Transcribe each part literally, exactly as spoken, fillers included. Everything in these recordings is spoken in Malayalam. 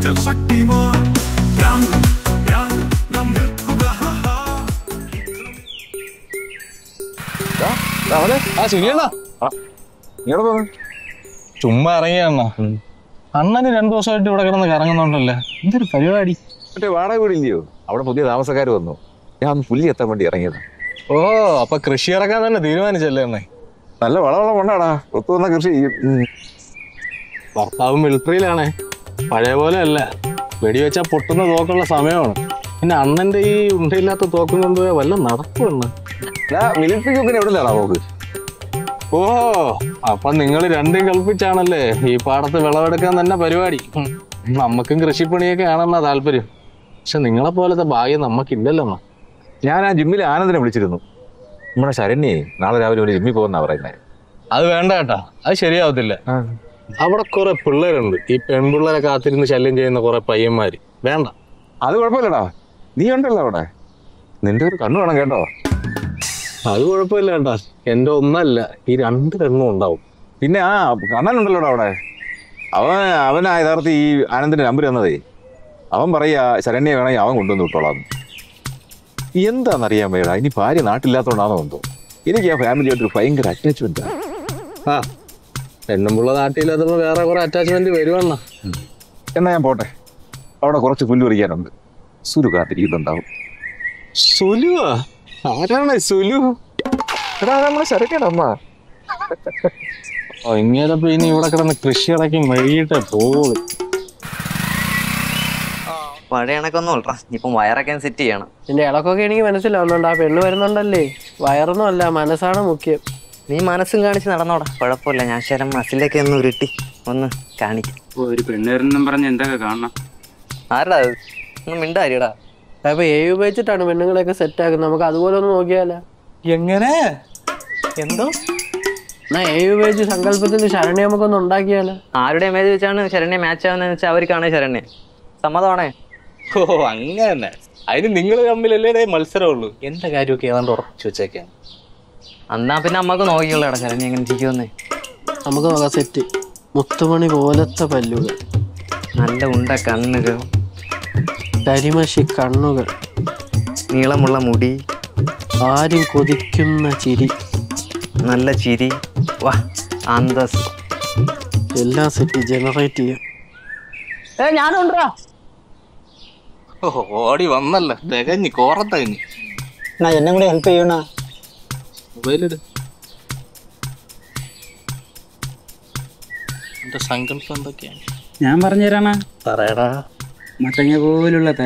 ചുമ്മാ ഇറങ്ങിയണ്ണ. അണ്ണന് രണ്ടു ദിവസമായിട്ട് ഇവിടെ കിടന്ന് കറങ്ങുന്നുണ്ടല്ലേ, എന്തൊരു പരിപാടി? മറ്റേ വാടക വീടില്ലയോ, അവിടെ പുതിയ താമസക്കാർ വന്നു. ഞാൻ പുല്ലി എത്താൻ വേണ്ടി ഇറങ്ങിയത്. ഓ, അപ്പൊ കൃഷി ഇറക്കാൻ തന്നെ തീരുമാനിച്ചല്ലേ അണ്ണേ? നല്ല വളവളം കൊണ്ടാടാ ഒത്തു വന്ന കൃഷി ചെയ്യും. ഭർത്താവ് മിലിറ്ററിയിലാണേ, പഴയ പോലെ അല്ല. വെടിവെച്ചാ പൊട്ടുന്ന തോക്കുള്ള സമയമാണ്. പിന്നെ അണ്ണന്റെ ഈ ഉണ്ടയില്ലാത്ത തോക്കും കൊണ്ട് വല്ല നടക്കുവണ്ണ. മിലിറ്ററിക്കൊക്കെ എവിടെയാണോ നോക്ക്? ഓ, അപ്പൊ നിങ്ങൾ രണ്ടും കൽപ്പിച്ചാണല്ലേ ഈ പാടത്ത് വിളവെടുക്കാൻ തന്നെ പരിപാടി. നമുക്കും കൃഷിപ്പണിയൊക്കെ ആണെന്നാ താല്പര്യം. പക്ഷെ നിങ്ങളെ പോലത്തെ ഭാഗ്യം നമുക്കില്ലല്ലോ. ഞാൻ ആ ജിമ്മിൽ ആനന്ദിനെ വിളിച്ചിരുന്നു. നമ്മുടെ ശരണ്യെ നാളെ രാവിലെ ഒരു ജിമ്മിൽ പോകുന്ന പറയുന്നത്. അത് വേണ്ട കേട്ടാ, അത് ശരിയാവത്തില്ല. അവിടെ കുറെ പിള്ളേരുണ്ട്, ഈ പെൺപിള്ളേരെ കാത്തിരുന്ന് ശല്യം ചെയ്യുന്ന കുറെ പയ്യന്മാര്. വേണ്ട. അത് കുഴപ്പമില്ലടാ, നീ ഉണ്ടല്ലോ അവിടെ. നിന്റെ ഒരു കണ്ണു വേണം കേട്ടോ. അത് കുഴപ്പമില്ല കേട്ടാ, എന്റെ ഒന്നല്ല ഈ രണ്ട് കണ്ണും ഉണ്ടാവും. പിന്നെ ആ കണ്ണനുണ്ടല്ലോടാ അവിടെ. അവൻ അവനാ യഥാർത്ഥ ഈ ആനന്ദിന്റെ നമ്പർ തന്നതേ. അവൻ പറയാ ശരണ്യെ വേണമെങ്കിൽ അവൻ കൊണ്ടുവന്ന് വിട്ടോളാം. എന്താണെന്നറിയാൻ വേടാ, ഇനി ഭാര്യ നാട്ടില്ലാത്തോണ്ടാണോ എന്തോ എനിക്ക് ആ ഫാമിലിയായിട്ടൊരു ഭയങ്കര അറ്റാച്ച്മെന്റ്. ആ, പെണ്ണുമ്പുള്ള നാട്ടില്ലാത്തപ്പോ വേറെ കുറെ അറ്റാച്ച്മെന്റ് വരുവാണ. എന്നാ ഞാൻ പോട്ടെ, അവിടെ കുറച്ച് പുല്ല് പറിക്കാനുണ്ട്. സുലു കാത്തിരിക്കുന്നുണ്ടാവും. സുലുവാ? ആരാണ് സുലു? എടാ നമ്മളെ ശരക്കേടാ അമ്മ. ഓ, ഇങ്ങനപ്പോ ഇനി ഇവിടെ കിടന്ന് കൃഷി ഇടയ്ക്ക് വൈകിട്ടേ പോകുള്ളൂ. പഴയ കണക്കൊന്നും ഉള്ളടാ, ഇപ്പം വയറൊക്കെ സെറ്റ് ചെയ്യണം. നിന്റെ ഇളക്കൊക്കെ എനിക്ക് മനസ്സിലാവുന്നുണ്ട്. ആ പെണ്ണ് വരുന്നുണ്ടല്ലേ, വയറൊന്നും അല്ല മനസ്സാണ് മുഖ്യം. നീ മനസ്സും കാണിച്ച് നടന്നോടാ, കുഴപ്പമില്ല. ഞാൻ ശരം മസിലൊക്കെ ഒന്ന് ഉരുട്ടി ഒന്ന് കാണിക്കും. ഒരു പെണ്ണേരെന്നും പറഞ്ഞ് എന്തൊക്കെ കാണണം? ആരടാ അത്? ഒന്ന് മിണ്ടാരിടാ. അപ്പൊ ഏ ഉപയോഗിച്ചിട്ടാണ് പെണ്ണുങ്ങളെയൊക്കെ സെറ്റ് ആക്കുന്നത്. നമുക്ക് അതുപോലെ ഒന്ന് നോക്കിയാലോ? എങ്ങനെ? എന്തോ എന്നാ ഏ ഉപയോഗിച്ച് സങ്കല്പത്തിന് ശരണ്യ നമുക്കൊന്ന് ഉണ്ടാക്കിയാലോ? ആരുടെ ഇമേജ് വെച്ചാണ് ശരണ്യെ മാച്ച് ആവുന്നതെന്ന് വെച്ചാൽ അവർക്കാണ് ശരണ്യ. സമ്മതമാണേ? ഓ, അങ്ങനെ. അതിന് നിങ്ങൾ തമ്മിലല്ലേ മത്സരമുള്ളൂ. എന്റെ കാര്യമൊക്കെ ഏതാണ്ട് ഉറച്ചു വെച്ചേക്കാണ്. എന്നാ പിന്നെ അമ്മക്ക് നോക്കിയുള്ളടാ ശരണ്യ എങ്ങനെ ഇരിക്കുമെന്നേ. നമുക്ക് നോക്കാം. സെറ്റ് മുത്തുമണി പോലത്തെ പല്ലുകൾ, നല്ല ഉണ്ട കണ്ണുകൾ, കരിമഷി കണ്ണുകൾ, നീളമുള്ള മുടി, ആരും കൊതിക്കുന്ന ചിരി, നല്ല ചിരി, വാ അന്തസ്, എല്ലാം സെറ്റ് ജനറേറ്റ് ചെയ്യാം. ഏ ഞാനുണ്ടാ ഓടി വന്നല്ല, തികഞ്ഞ് കോറത്തകഞ്ഞ്. എന്നെ കൂടെ ഹെൽപ്പ് ചെയ്യണ. മൊബൈലിട്. എന്റെ സങ്കല്പം എന്തൊക്കെയാണ്? ഞാൻ പറഞ്ഞു തരാണ. പറയടാ. മത്തങ്ങ പോലുള്ള തല,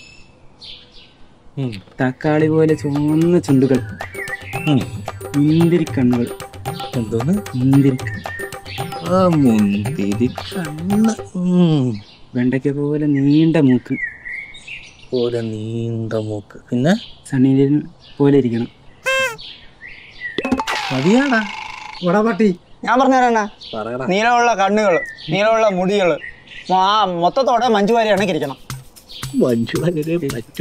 തക്കാളി പോലെ ചുവന്ന ചുണ്ടുകൾ, മുന്തിരി കണ്ണുകൾ. എന്തോന്ന്? മുന്തിരി മുന്തിരി കണ്ണ്, വെണ്ടയ്ക്ക പോലെ നീണ്ട മൂക്ക്, പോലെ നീണ്ട മൂക്ക്, പിന്നെ സണ്ണീലിൻ പോലെ ഇരിക്കണം. മതിയാടാ. ഇവിടെ പട്ടി ഞാൻ പറഞ്ഞുതരാ. നീളമുള്ള കണ്ണുകള്, നീളമുള്ള മുടികള്, ആ മൊത്തത്തോടെ മഞ്ജു വാരി ഇണക്കിരിക്കണം. മഞ്ജു വാര്യരെ പറ്റൂ.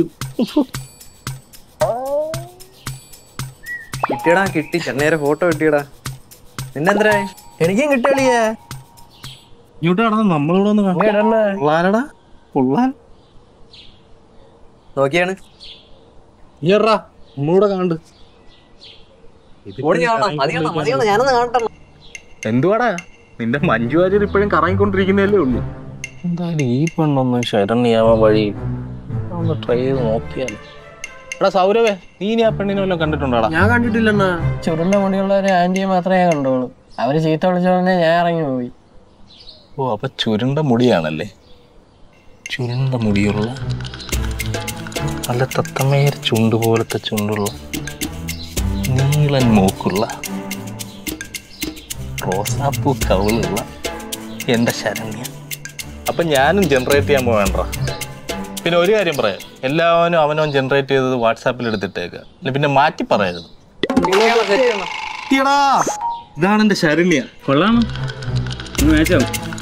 കിട്ടിയടാ, കിട്ടി. ചെന്നൈയുടെ ഫോട്ടോ കിട്ടിയടാ. നിന്നെന്തരാ? എനിക്കും കിട്ടിയളിയേ. ഇങ്ങോട്ട് നടന്ന് നമ്മളോട് ഒന്ന് കൊള്ളാനടാ. കൊള്ളാൻ നോക്കിയാണ് ഈറാ നമ്മളൂടെ കണ്ട്. ഞാനൊന്ന് കാണട്ടെ. എന്തുവാടാ നിന്റെ മഞ്ജു വാര്യർ ഇപ്പോഴും കറങ്ങിക്കൊണ്ടിരിക്കുന്നതല്ലേ ഉള്ളൂ. എന്തായാലും ഈ പെണ്ണൊന്നും ശരണ്യാവാൻ വഴി ഒന്ന് ട്രൈ ചെയ്ത് നോക്കിയാലോ. എടാ സൗരവേ, നീ ഇനി ആ പെണ്ണിനെ വല്ലതും കണ്ടിട്ടുണ്ടോടാ? ഞാൻ കണ്ടിട്ടില്ലെന്നാ. ചുരുണ്ട മുടിയുള്ള ഒരു ആന്റിയെ മാത്രമേ ഞാൻ കണ്ടോളൂ. അവര് ചീത്ത വിളിച്ചോളെ ഞാൻ ഇറങ്ങി പോയി. ഓ, അപ്പൊ ചുരുണ്ട മുടിയാണല്ലേ? ചുരുണ്ട മുടിയുള്ള നല്ല തത്തമേര ചുണ്ട് പോലത്തെ ചുണ്ടുള്ള നീളൻ മൂക്കുള്ള റോസാപ്പൂ കവിളുള്ള എൻ്റെ ശരണ്യ. അപ്പം ഞാനും ജനറേറ്റ് ചെയ്യാൻ പോവേണ്ട. പിന്നെ ഒരു കാര്യം പറയാം, എല്ലാവരും അവനവൻ ജനറേറ്റ് ചെയ്തത് വാട്സാപ്പിൽ എടുത്തിട്ടേക്കുക. പിന്നെ മാറ്റി പറയരുത്. ഇതാണ് എന്റെ ശരണ്യ. കൊള്ളാമോ? മാച്ചാവും.